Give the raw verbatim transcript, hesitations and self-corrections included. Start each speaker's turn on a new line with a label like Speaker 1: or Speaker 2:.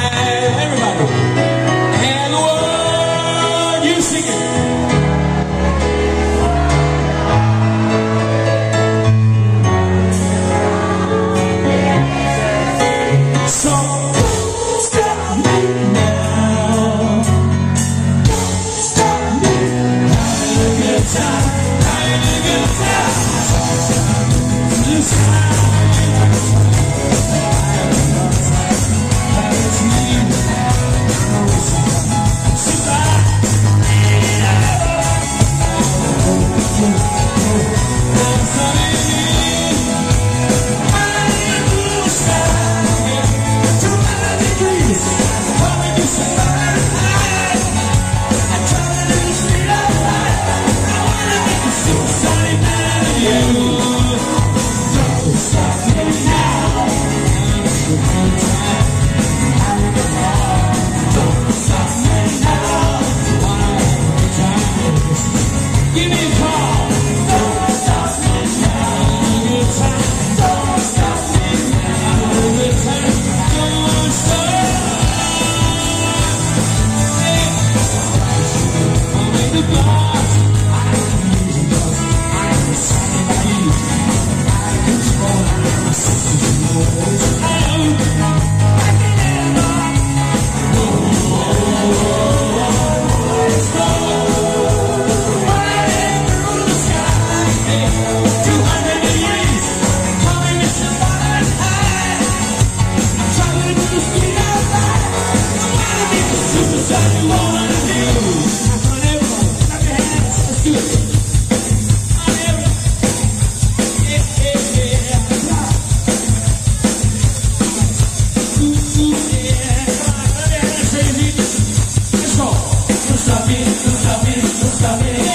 Speaker 1: Everybody. And the word, you sing it. So, don't stop me now. Don't stop me. Having a good time. Having a good time. This time. Give me a call. Don't stop me now. Good time. Don't stop me now. Good time. Don't stop. Hey. I'm in the box. I am the boss. I am the second by you. I can control. I am the system. I am. I can never. Let's go. Stop it, stop it, stop it.